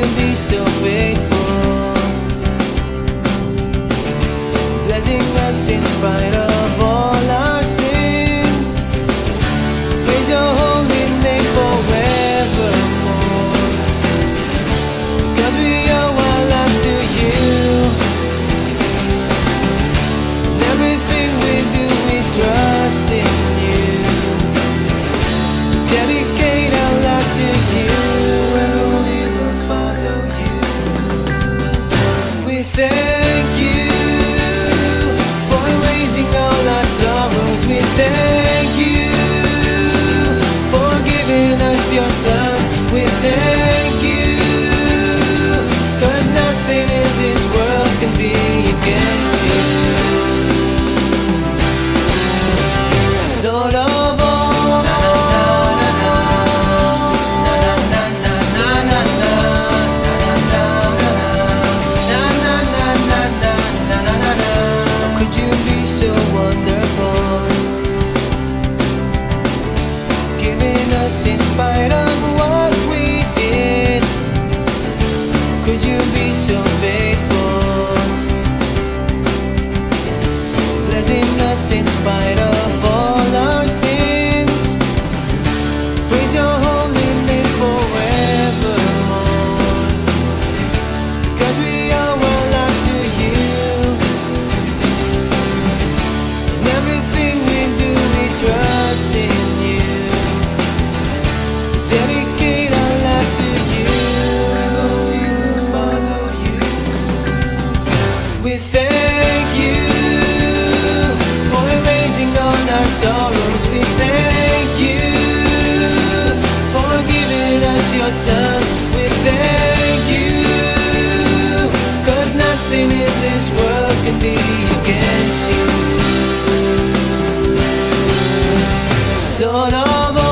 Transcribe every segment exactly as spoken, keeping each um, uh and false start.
be so faithful, blessing us in spite of all our sins. Praise your holy name forevermore, 'cause we owe our lives to you. In everything we do, we trust in you, dedicate our lives to you, and we will follow you. We thank you for erasing all our sorrows. We thank you for giving us your son. We thank you, 'cause nothing in this world can be against you. Lord of all, could you be so wonderful, giving us in spite of what we did? Could you be so faithful, blessing us in spite of all our sins? Praise your holy name forevermore, 'cause we owe our lives to you. In everything we do, we trust in you, dedicate our lives to you, and we will follow you. We thank you for erasing all our sorrows. We thank you for giving us your son. We thank you, 'cause nothing in this world can be against you. Lord of all,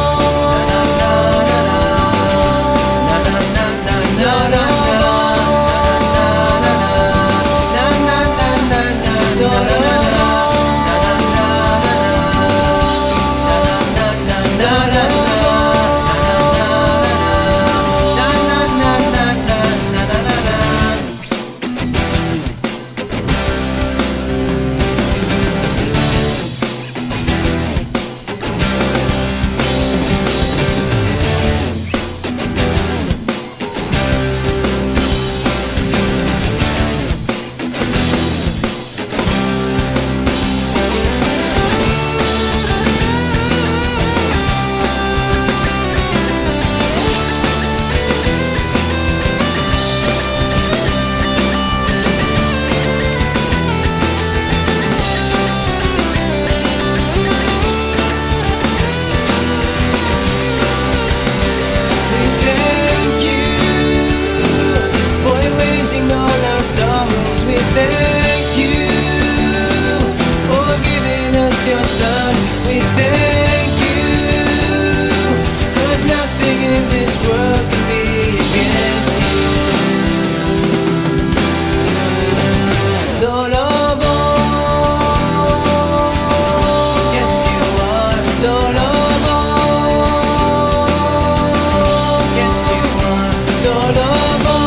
we thank you for giving us your son. We thank you, 'cause nothing in this world can be against you. Lord of all, yes you are. Lord of all, yes you are. Lord of all,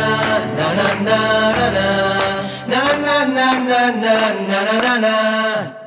na na na na na na na na na.